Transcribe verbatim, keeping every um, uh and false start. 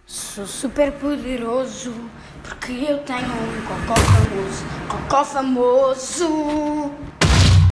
Sou super poderoso porque eu tenho um cocó famoso. Cocó famoso!